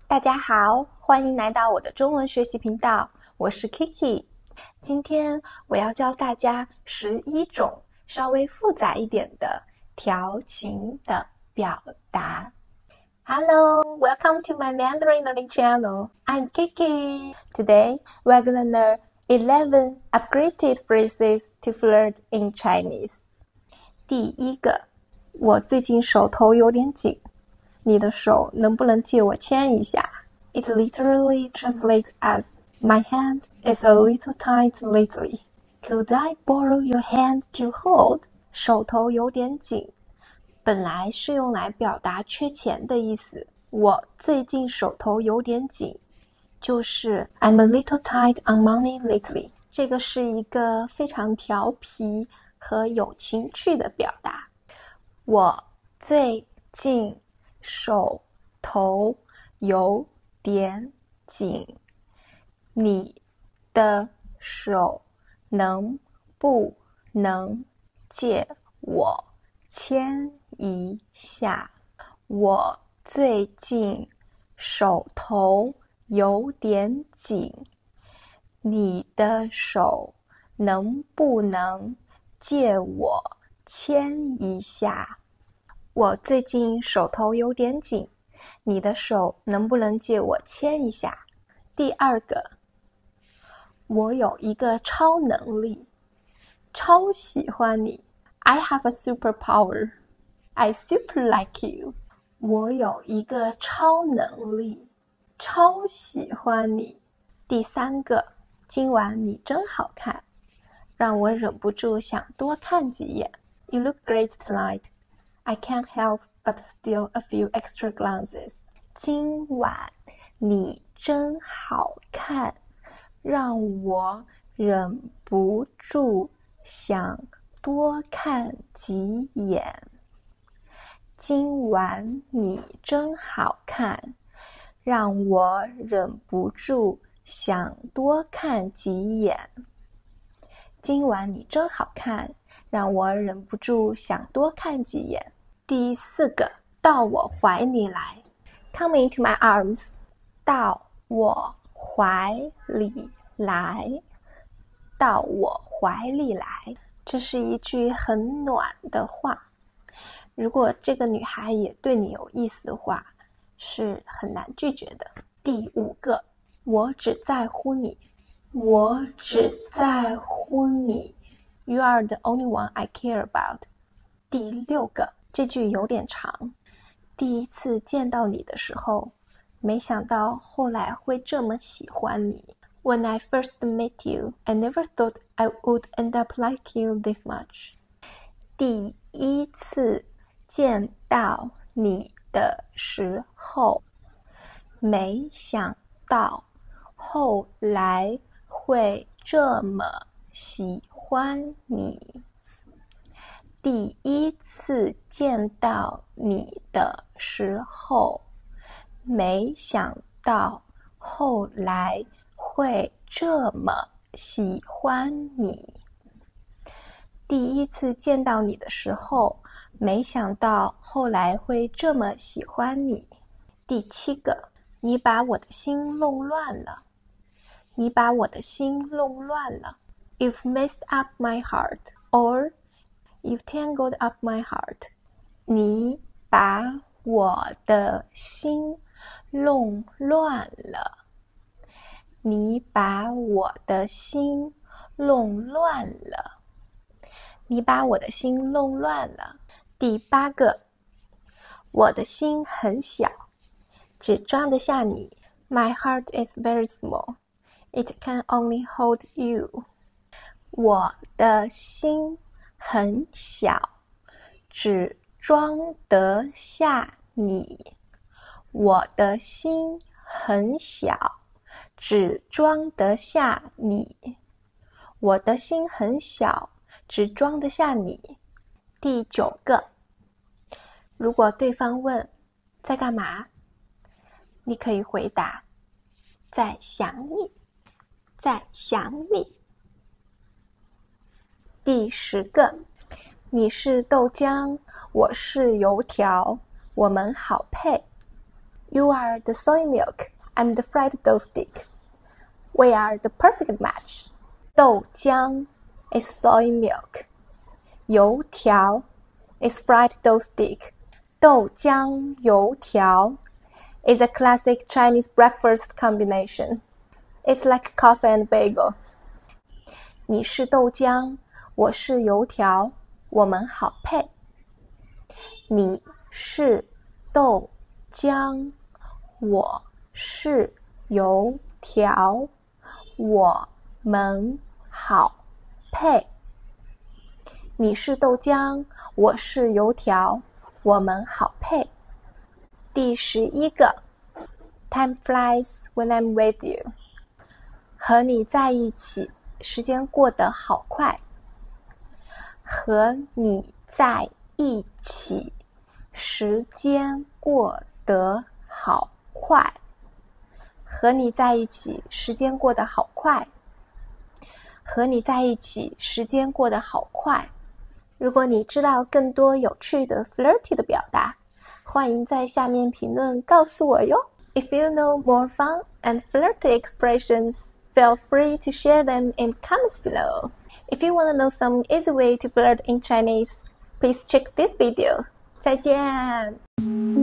大家好，欢迎来到我的中文学习频道，我是 Kiki。今天我要教大家11种稍微复杂一点的调情的表达。Hello, welcome to my Mandarin Learning channel. I'm Kiki. Today, we're gonna learn 11 upgraded phrases to flirt in Chinese. 第一个，我最近手头有点紧，你的手能不能借我牵一下？ It literally translates as My hand is a little tight lately. Could I borrow your hand to hold? 手头有点紧，本来是用来表达缺钱的意思。我最近手头有点紧，就是 I'm a little tight on money lately. 这个是一个非常调皮和有情趣的表达。我最近手头有点紧，你的手能不能借我牵一下？我最近手头有点紧，你的手能不能借我牵一下？我最近手头有点紧，你的手能不能借我牵一下？第二个，我有一个超能力，超喜欢你。I have a superpower. I super like you. 我有一个超能力，超喜欢你。第三个，今晚你真好看，让我忍不住想多看几眼。You look great tonight. I can't help but steal a few extra glances. 今晚你真好看，让我忍不住想多看几眼。今晚你真好看，让我忍不住想多看几眼。今晚你真好看，让我忍不住想多看几眼。第四个，到我怀里来 Come into my arms. 到我怀里来，到我怀里来。这是一句很暖的话，如果这个女孩也对你有意思的话，是很难拒绝的。第五个，我只在乎你，我只在乎你。You are the only one I care about. 第六个，这句有点长。第一次见到你的时候，没想到后来会这么喜欢你。When I first met you, I never thought I would end up like you this much. 第一次见到你的时候，没想到后来会这么喜欢你。第一次见到你的时候，没想到后来会这么喜欢你。第一次见到你的时候，没想到后来会这么喜欢你。第七个，你把我的心弄乱了，你把我的心弄乱了。You've messed up my heart, or You've tangled up my heart. 你把我的心弄乱了。你把我的心弄乱了。你把我的心弄乱了。第八个，我的心很小，只装得下你。My heart is very small. It can only hold you. 我的心很小，只装得下你。我的心很小，只装得下你。我的心很小，只装得下你。第九个，如果对方问在干嘛，你可以回答在想你，在想你。第10个，你是豆浆，我是油条，我们好配。 You are the soy milk, I'm the fried dough stick. We are the perfect match. 豆浆 is soy milk. 油条 is fried dough stick. 豆浆油条 is a classic Chinese breakfast combination. It's like coffee and bagel. 你是豆浆，我是油条，我们好配。你是豆浆，我是油条，我们好配。你是豆浆，我是油条，我们好配。第11个 Time flies when I'm with you. 和你在一起，时间过得好快。和你在一起，时间过得好快。和你在一起，时间过得好快。和你在一起，时间过得好快。如果你知道更多有趣的 flirty 的表达，欢迎在下面评论告诉我哟。If you know more fun and flirty expressions, feel free to share them in comments below. If you want to know some easy way to flirt in Chinese, please check this video. 再见。